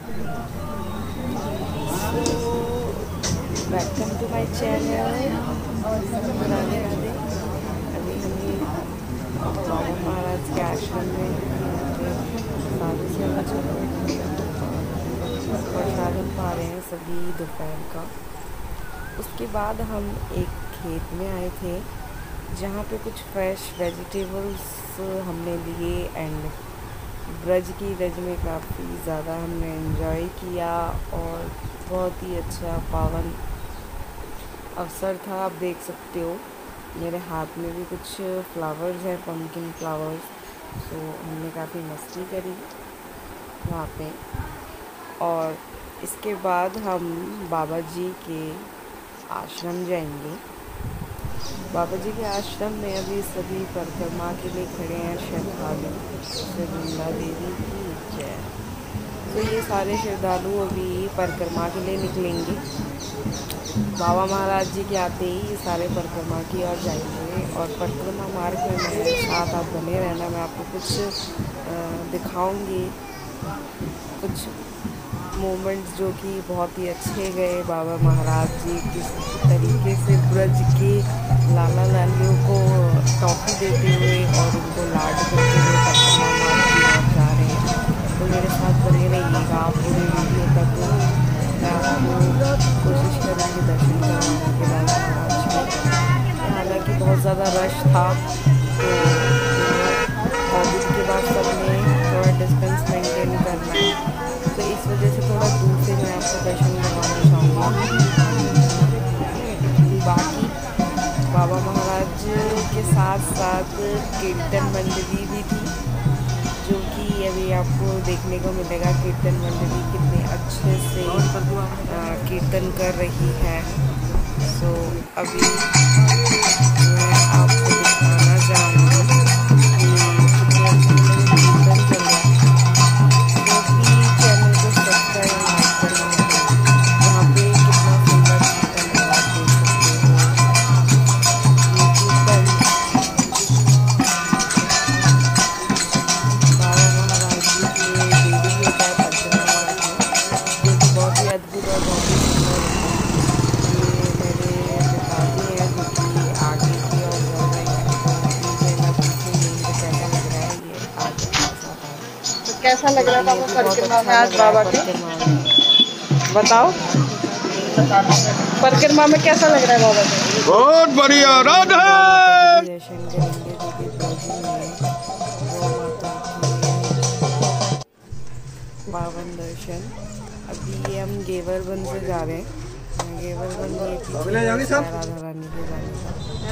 Welcome to my channel. Radhe Radhe. अभी हम बाबा महाराज के आश्रम में साधु सेवा चल रही है और प्रसाद हम पा रहे हैं सभी दोपहर का। उसके बाद हम एक खेत में आए थे जहाँ पे कुछ फ्रेश वेजिटेबल्स हमने लिए एंड ब्रज की रज में काफ़ी ज़्यादा हमने एंजॉय किया और बहुत ही अच्छा पावन अवसर था। आप देख सकते हो मेरे हाथ में भी कुछ फ्लावर्स हैं, पम्पकिन फ्लावर्स। तो हमने काफ़ी मस्ती करी वहाँ पे। और इसके बाद हम बाबा जी के आश्रम जाएंगे। बाबा जी के आश्रम में अभी सभी परिक्रमा के लिए खड़े हैं श्रद्धालु। वृंदा देवी की जय। तो ये सारे श्रद्धालु अभी परिक्रमा के लिए निकलेंगे। बाबा महाराज जी के आते ही ये सारे परिक्रमा की ओर जाएंगे और परिक्रमा मार्ग में मेरे साथ आप बने रहना। मैं आपको कुछ दिखाऊंगी, कुछ मोमेंट्स जो कि बहुत ही अच्छे गए। बाबा महाराज जी किस तरीके से ब्रज के लाला लालियों को टॉफी देते हुए और उनको लाड करते हुए परिक्रमा मार्ग की ओर जा रहे हैं। तो मेरे साथ बने रहिएगा आप पूरे वीडियो तक। मैं आपको कोशिश करूँगी दर्शन करवाने के बाबा महाराज के। हालांकि बहुत ज़्यादा रश था तो कोविड के बाद सबने थोड़ा डिस्टेंस मेंटेन करना है, तो इस वजह से थोड़ा दूर से मैं आपको दर्शन करवाना चाहूँगी। बाकी बाबा महाराज के साथ साथ कीर्तन मंडली भी थी, जो कि अभी आपको देखने को मिलेगा। कीर्तन मंडली कितने अच्छे से कीर्तन कर रही है। सो अभी मैं आपको दिखाना चाहूँगी कि कितने अच्छे कीर्तन चल रहा है। तो प्लीज़ चैनल को सब्सक्राइब और लाइक करना। यहाँ पे कितना सुंदर कीर्तन है, आप देख सकते हो। ये कीर्तन बाबा महाराज जी के डेली होता है परिक्रमा मार्ग में, जो कि बहुत ही अद्भुत और बहुत ही सुंदर होता है। ये मेरे पिताजी हैं जो कि आगे की ओर बढ़ रहे हैं। तो मुझे ना पूछिए मुझे कैसा लग रहा है। ये आगे तो कैसा लग रहा था वो परिक्रमा में आज बाबा के? बताओ, परिक्रमा में कैसा लग रहा है बाबा के? बहुत बढ़िया। राधे दर्शन करेंगे जो कि ब्रज में गौ माता की पावन दर्शन। अभी हम गेवरबंद से जा रहे हैं। गेवरबंद ये पीछे राधा रानी के जाने का।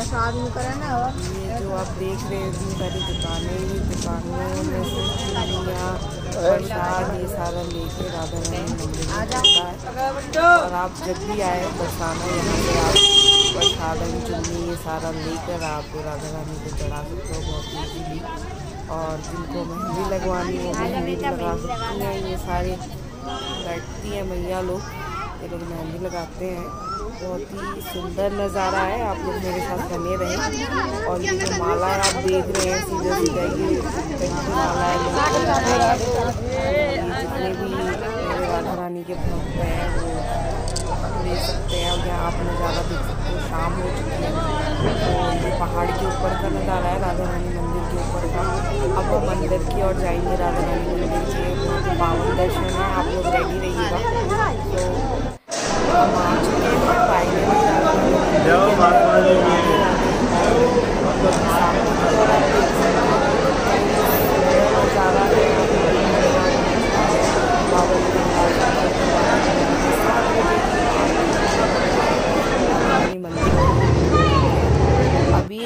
ये जो आप देख रहे हैं इतनी सारी दुकानें, ये दुकानों में से चूड़ियाँ प्रसाद ये सारा लेके राधा रानी मंदिर में जाता है। और आप जब भी आए बरसाना, यहाँ से आप प्रसादन चुन्नी ये सारा लेकर आप राधा रानी को चढ़ा सकते हो बहुत ईजीली। और जिनको मेहंदी लगवानी हो मेहंदी भी लगा सकती हैं। ये सारे बैठती हैं मैया लोग, ये लोग मेहंदी लगाते हैं। बहुत ही सुंदर नज़ारा है। आप लोग मेरे साथ बने रहें। और ये जो माला आप देख रहे हैं सीधा सीधा ये कंठी माला है। जितने भी मेरे राधा रानी के भक्त हैं वो ले सकते हैं। और यहाँ आप नज़ारा देख सकते हो, शाम हो चुकी है। तो ये पहाड़ के ऊपर का नज़ारा है, राधा रानी मंदिर के ऊपर का। अब हम मंदिर की ओर जाएंगे। राधा रानी मंदिर के पावन दर्शन है, आप लोग रेडी रहिएगा। तो हम आ चुके हैं फाइनली राधा रानी नज़ारा है। अभी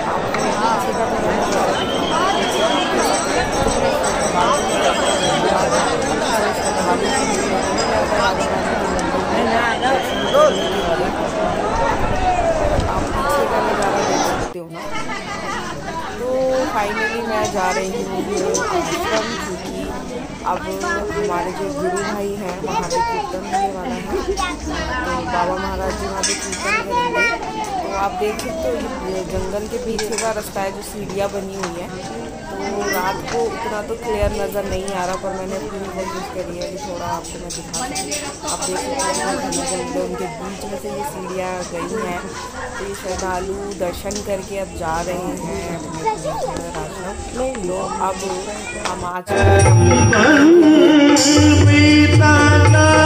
तो फाइनली मैं जा रही हूँ आश्रम, क्योंकि अब हमारे जो गुरु भाई हैं वहाँ पे कीर्तन होने वाला है। तो बाबा महाराज जी वहाँ पे कीर्तन करेंगे। तो आप देख सकते हो ये जंगल के पीछे का रास्ता है, जो सीढ़ियाँ बनी हुई है। तो रात को उतना तो क्लियर नज़र नहीं आ रहा, पर मैंने पूरी कोशिश करी है कि थोड़ा आपको मैं दिखा सकूँ। आप देख सकते हो जंगल, उनके बीच में से ये सीढ़ियाँ गई हैं। तो ये श्रद्धालु दर्शन करके अब जा रहे हैं अपने आश्रम। तो अब हम आज